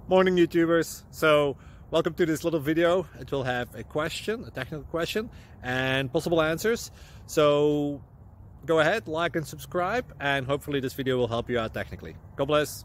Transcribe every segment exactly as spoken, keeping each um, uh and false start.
Morning YouTubers. So welcome to this little video. It will have a question, a technical question, and possible answers. So go ahead, like and subscribe, and hopefully this video will help you out technically. God bless.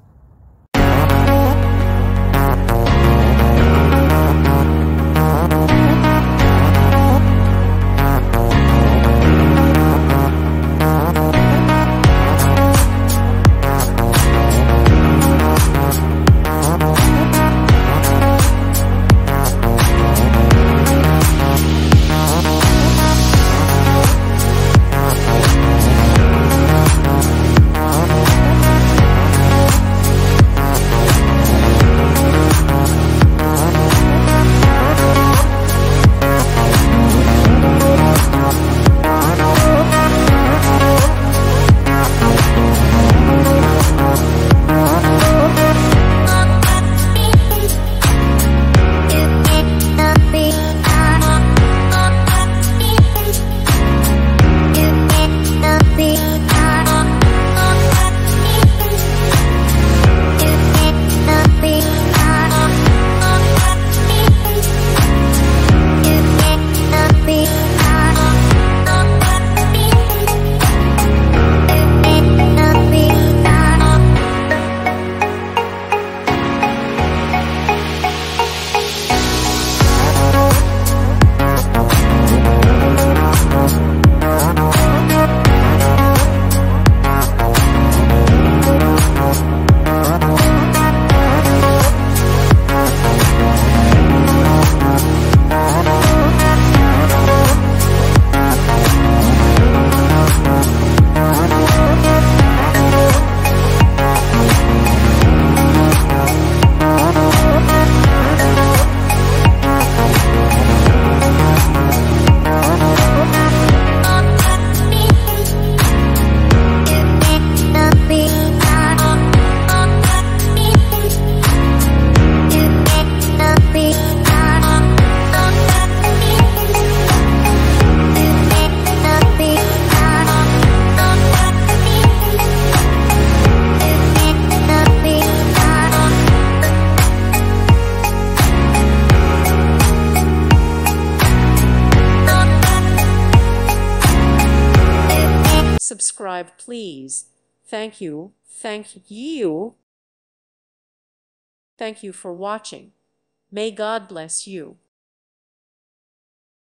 Subscribe, please. Thank you. Thank you. Thank you for watching. May God bless you.